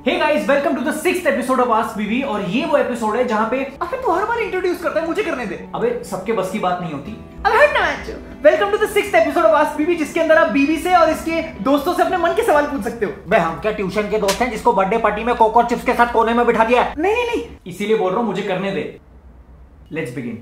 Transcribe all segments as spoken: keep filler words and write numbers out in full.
Hey guys, welcome to the sixth episode of ask BB. और ये वो episode है जहाँ पे अबे तू हर बार इंट्रोड्यूस करता है, मुझे करने दे। अबे सबके बस की बात नहीं होती। अबे हट ना मैच। Welcome to the sixth episode of ask BB, जिसके अंदर आप बीवी से और इसके दोस्तों से अपने मन के सवाल पूछ सकते हो। बे हम क्या ट्यूशन के दोस्त हैं जिसको बर्थडे पार्टी में कोको और चिप्स के साथ कोने में बिठा दिया है? नहीं नहीं नहीं, इसीलिए बोल रहा हूँ, मुझे करने दे। Let's begin.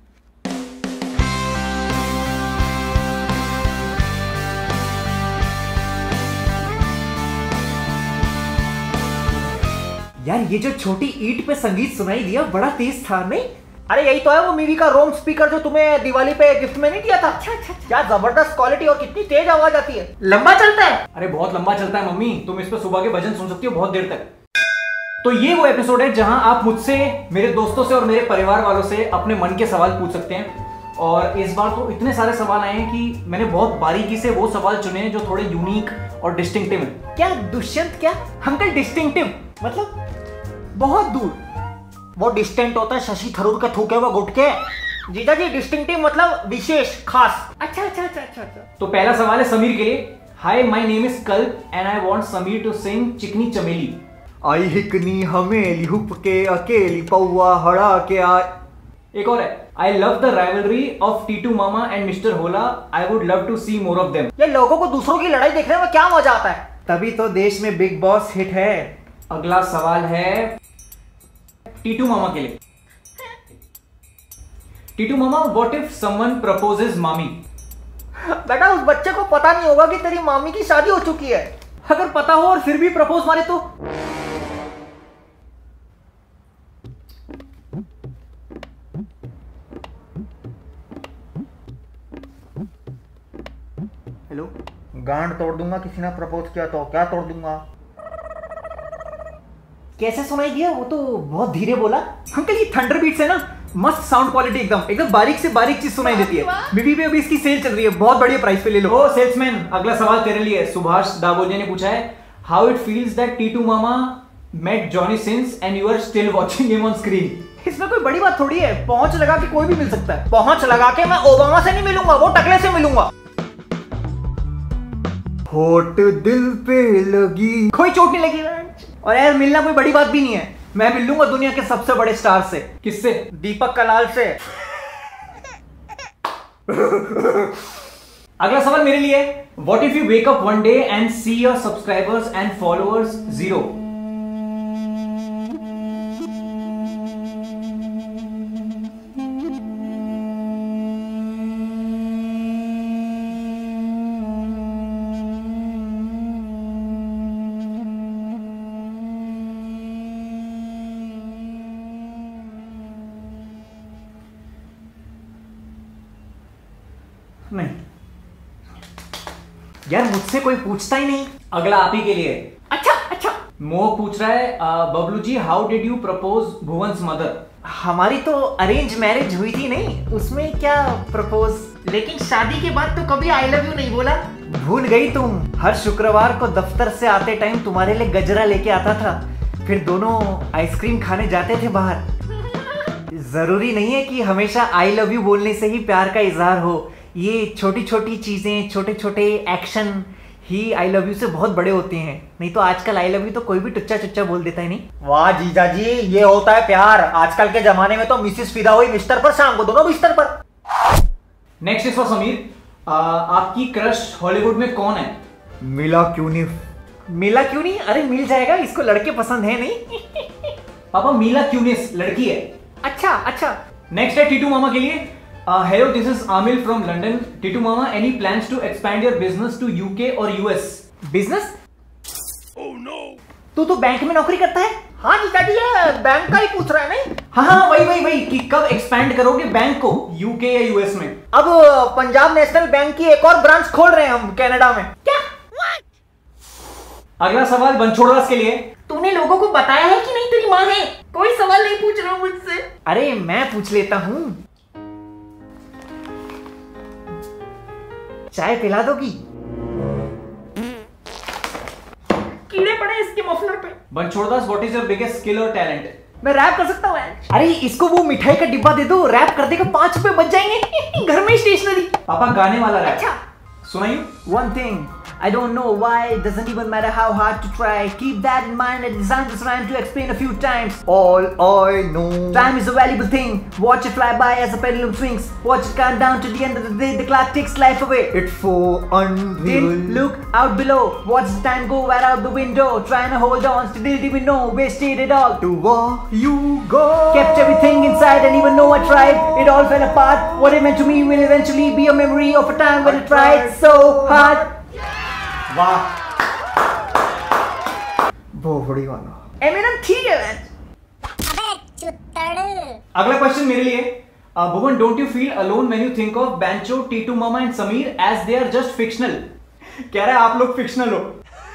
यार ये जो छोटी ईंट पे संगीत सुनाई दिया बड़ा तेज था, नहीं? अरे यही तो है वो मीवी का रोम स्पीकर जो तुम्हें दिवाली पे गिफ्ट में नहीं दिया था। अच्छा अच्छा, क्या जबरदस्त क्वालिटी और कितनी तेज आवाज आती है। लंबा चलता है। अरे बहुत लंबा चलता है मम्मी, तुम इस पे सुबह के भजन सुन सकती हो बहुत देर तक। तो ये वो एपिसोड है जहां आप मुझसे, मेरे दोस्तों से और मेरे परिवार वालों से अपने मन के सवाल पूछ सकते हैं। और इस बार तो इतने सारे सवाल आए हैं कि मैंने बहुत बारीकी से वो सवाल चुने हैं जो थोड़े यूनिक और डिस्टिंक्टिव हैं। क्या दुष्यंत? क्या अंकल डिस्टिंक्टिव मतलब बहुत दूर। वो डिस्टेंट होता है शशि थरूर के थूके हुए गुटके। जीजा जी डिस्टिंक्टिव मतलब विशेष, खास। अच्छा अच्छा अच्छा अच्छा अच्छा। तो पहला सवाल है समीर के लिए। Hi, my name is Kalp and I want Sameer to sing Chikni Chameli. I हिकनी हमेली hoop के अकेली पौआ हड़ा के आ। एक और है। I love the rivalry of Titu मामा and mister Hola. I would love to see more of them. ये लोगों को दूसरों की लड़ाई देखने में क्या मजा आता है, तभी तो देश में बिग बॉस हिट है। अगला सवाल है टीटू मामा के लिए। टीटू मामा, व्हाट इफ समवन प्रपोजेस मामी? बेटा उस बच्चे को पता नहीं होगा कि तेरी मामी की शादी हो चुकी है। अगर पता हो और फिर भी प्रपोज मारे तो? हेलो, गांड तोड़ दूंगा किसी ने प्रपोज किया तो। क्या तोड़ दूंगा? कैसे सुनाई दिया? वो तो बहुत धीरे बोला। अंकल ये थंडर बीट्स है ना, मस्त साउंड क्वालिटी, एकदम एकदम बारीक से बारीक चीज सुनाई देती है। बीबी पे अभी इसकी सेल चल रही है, बहुत बढ़िया प्राइस पे ले लो। ओ सेल्समैन, अगला सवाल तेरे लिए। सुभाष दाबोलिया ने पूछा है, how it feels that Titu मामा met Johnny Sins and you are still watching him on screen? इसमें कोई बड़ी बात थोड़ी है, पहुंच लगा के कोई भी मिल सकता है। पहुंच लगा के मैं ओबामा से नहीं मिलूंगा, वो टकले से मिलूंगा। होट दिल पे लगी, कोई चोट नहीं लगी। और यार मिलना कोई बड़ी बात भी नहीं है, मैं मिल लूंगा दुनिया के सबसे बड़े स्टार से। किससे? दीपक कलाल से। अगला सवाल मेरे लिए। What if you wake up one day and see your subscribers and followers zero? नहीं यार, मुझसे कोई पूछता ही नहीं। अगला आप ही के लिए। अच्छा अच्छा। मोह पूछ रहा है, Bablu ji how did you propose Bhuvan's mother? हमारी तो अरेंज मैरिज हुई थी, नहीं उसमें क्या प्रपोज, लेकिन शादी के बाद तो कभी आई लव यू नहीं बोला। भूल गई तुम? हर शुक्रवार को दफ्तर से आते टाइम तुम्हारे लिए गजरा लेके आता था, फिर दोनों आइसक्रीम खाने जाते थे बाहर। जरूरी नहीं है कि हमेशा आई लव यू बोलने से ही प्यार का इजहार हो। ये छोटी छोटी चीजें, छोटे छोटे एक्शन ही आई लव यू से बहुत बड़े होते हैं। नहीं तो आजकल आई लव यू तो कोई भी टुच्चा चुच्चा बोल देता है, नहीं? वाह जीजा जी, ये होता है प्यार। आजकल के जमाने में तो मिसिस फिदा हुई मिस्टर पर, शाम को दोनों बिस्तर पर। Next is for Sameer. आपकी क्रश हॉलीवुड में कौन है? मिला क्यूनिस। मिला क्यों नहीं? अरे मिल जाएगा, इसको लड़के पसंद है, नहीं? पापा मिला क्यूनिस लड़की है। अच्छा अच्छा। नेक्स्ट है टीटू मामा के लिए। Hello, this is Aamil from London. Titu मामा, any plans to expand your business to UK और यूएस? बिजनेस? ओह नो, तू तो बैंक में नौकरी करता है। हाँ जीजा जी, ये बैंक का ही पूछ रहा है, नहीं? हाँ हाँ वही वही वही कि कब एक्सपैंड करोगे बैंक को, यूके या यूएस में? अब पंजाब नेशनल बैंक की एक और ब्रांच खोल रहे हैं हम कनाडा में। क्या? अगला सवाल बनछोड़दास के लिए। तूने लोगों को बताया है कि नहीं तेरी माँ है? कोई सवाल नहीं पूछ रहा हूं मुझसे। अरे मैं पूछ लेता हूं। चाय पिला दोगी? कीड़े पड़े इसके मफलर पे। Banchhoddas, what is your biggest skill और टैलेंट? मैं रैप कर सकता हूँ। अरे इसको वो मिठाई का डिब्बा दे दो, रैप कर देगा, पांच रुपए बच जाएंगे। घर में स्टेशनरी। पापा गाने वाला रैप। अच्छा सुनाइए। One thing I don't know why, it doesn't even matter how hard to try. Keep that in mind and design this rhyme to explain a few times. All I know. Time is a valuable thing. Watch it fly by as the pendulum swings. Watch it count down to the end of the day. The clock takes life away. It's so unreal. Didn't look out below. Watch the time go right out the window. Trying to hold on, still didn't even know. Wasted it all. To war you go. Kept everything inside and even though I tried, it all fell apart. What it meant to me will eventually be a memory of a time when I tried so hard. वाह, बहुत बड़ी गाना। Eminem ठीक है man. अगला question मेरे लिए। Bhuvan, don't you feel alone when you think of Banchho, Titu मामा and Sameer as they are just fictional? कह रहा है आप लोग फिक्शनल हो।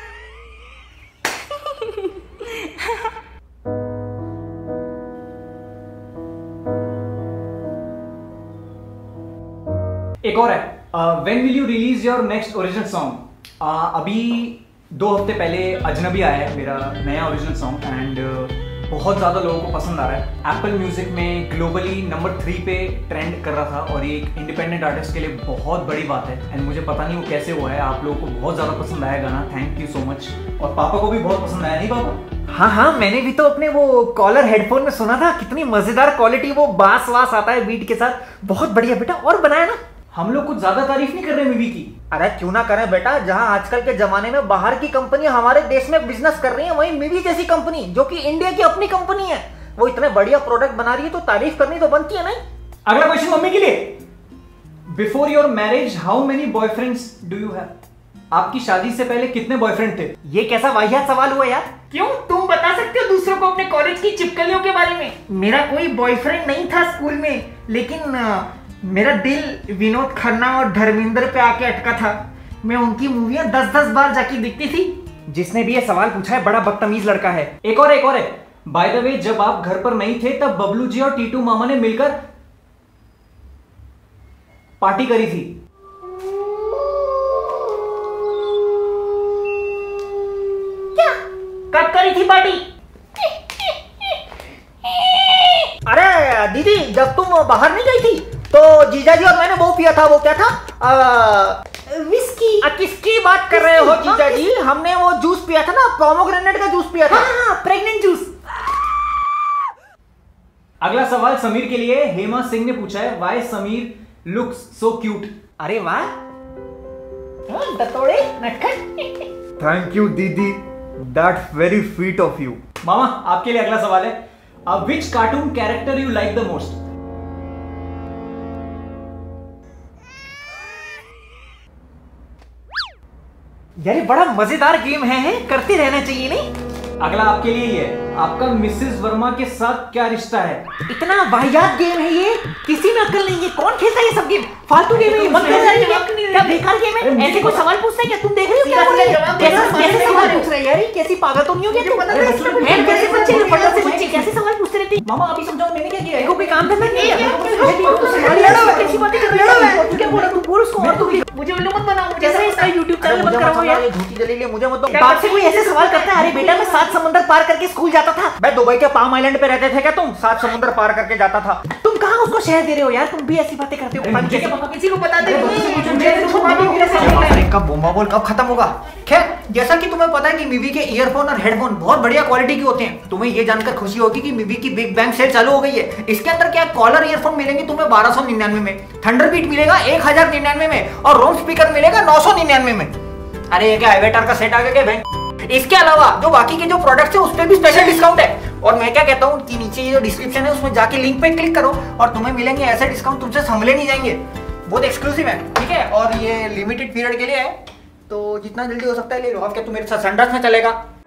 एक और है, when will you release your next original song? अभी दो हफ्ते पहले अजनबी आया है मेरा नया ओरिजिनल सॉन्ग एंड बहुत ज़्यादा लोगों को पसंद आ रहा है। एप्पल म्यूजिक में ग्लोबली नंबर थ्री पे ट्रेंड कर रहा था और ये एक इंडिपेंडेंट आर्टिस्ट के लिए बहुत बड़ी बात है एंड मुझे पता नहीं वो कैसे हुआ है। आप लोगों को बहुत ज़्यादा पसंद आया गाना, थैंक यू सो मच। और पापा को भी बहुत पसंद आया, नहीं पापा? हाँ हाँ, मैंने भी तो अपने वो कॉलर हेडफोन में सुना था, कितनी मजेदार क्वालिटी, वो बास वास आता है बीट के साथ, बहुत बढ़िया बेटा। और बनाया ना, हम लोग कुछ ज्यादा तारीफ नहीं कर रहे मूवी की। अरे क्यों ना करें बेटा, जहां आजकल के जमाने में बाहर की कंपनी हमारे देश में बिजनेस कर रही है, वहीं मूवी जैसी कंपनी जो कि इंडिया की अपनी कंपनी है, वो इतने बढ़िया प्रोडक्ट बना रही है, तो तारीफ करनी तो बनती है नहीं। अगला क्वेश्चन मम्मी के लिए। Before your marriage how many boyfriends do you have? आपकी शादी से पहले कितने बॉयफ्रेंड थे? ये कैसा वाहियात सवाल हुआ यार। क्यों, तुम बता सकते हो दूसरों को अपने कॉलेज की चिपकलियों के बारे में? मेरा कोई बॉयफ्रेंड नहीं था स्कूल में, लेकिन मेरा दिल विनोद खन्ना और धर्मेंद्र पे आके अटका था। मैं उनकी मूवियां दस दस बार जाके देखती थी। जिसने भी ये सवाल पूछा है बड़ा बदतमीज लड़का है। एक और एक और है, बाय द वे जब आप घर पर नहीं थे तब बबलू जी और टीटू मामा ने मिलकर पार्टी करी थी। क्या? कब करी थी पार्टी? अरे दीदी, जब तुम बाहर नहीं गई थी तो जीजाजी और मैंने वो पिया था, वो क्या था, आ, विस्की। आ, किसकी बात कर रहे हो जीजाजी? हमने वो जूस पिया था ना, पोमोग्रेनेट का जूस पिया था। हाँ हाँ, प्रेग्नेंट जूस। अगला सवाल समीर के लिए। हेमा सिंह ने पूछा है, why Sameer looks so cute? अरे वाह, दतोड़े नटखट। थैंक यू दीदी, that's very sweet of you. मामा आपके लिए अगला सवाल है, which cartoon character you like the most? यार बड़ा मजेदार गेम है, है? करते रहना चाहिए नहीं? अगला आपके लिए ही है, आपका मिसेस वर्मा के साथ क्या रिश्ता है? इतना वाहियात गेम है ये, किसी में अक्ल नहीं है। कौन खेलता है ये सब गेम? फालतू गेम है ये, मत खेलो यार, क्या बेकार गेम है। ऐसे कोई सवाल पूछता है क्या? तुम देख रहे हो क्या बोल रहे हैं? कैसे सवाल पूछ रहे हैं यार? कैसी पागल तो नहीं हो गया तुम? कैसे बच्चे फटा से बच्चे कैसे सवाल पूछते रहते हैं? मामा अभी समझाओ, मैंने क्या किया? कोई काम करना नहीं है। कैसी बातें कर रहे हो? तू क्या बोला? तू बोल उसको, और तू मुझे उल्लू मत बनाओ। मुझे इसका यूट्यूब चैनल मत कराओ यार। ये झूठी दलील है, मुझे मत दो। बाप से कोई ऐसे सवाल करता है? अरे बेटा, मैं सात समंदर पार करके स्कूल जाता था। मैं दुबई के पाम आइलैंड पे रहते थे क्या तुम? सात समुद्र पार करके जाता था। तुम कहाँ उसको शहर दे रहे हो यार? तुम भी ऐसी बातें करते हो। किसी को बता दे। कब बोमा बोल कब खत्म होगा? खैर, जैसा कि तुम्हें पता है कि मिवी के ईयरफोन और हेडफोन बहुत बढ़िया क्वालिटी के होते हैं। तुम्हें ये जानकर खुशी होगी कि मिवी की बिग बैंग सेल चालू हो गई है। इसके अंदर क्या कॉलर ईयरफोन मिलेंगे तुम्हें बारह सौ निन्यानवे में, थंडरबीट मिलेगा एक हजार निन्यानवे में और रोम स्पीकर मिलेगा नौ सौ निन्यानवे में। अरे ये क्या एवेटर का सेट आ गया क्या? इसके अलावा जो बाकी के जो प्रोडक्ट्स है उस पर भी स्पेशल डिस्काउंट है। और मैं क्या कहता हूँ कि नीचे ये जो डिस्क्रिप्शन है उसमें जाके लिंक पे क्लिक करो और तुम्हें मिलेंगे ऐसे डिस्काउंट तुमसे संभले नहीं जाएंगे। बहुत एक्सक्लूसिव है, ठीक है? और ये लिमिटेड पीरियड के लिए है, तो जितना जल्दी हो सकता है ले लो। अब क्या तुम मेरे साथ संडास में चलेगा?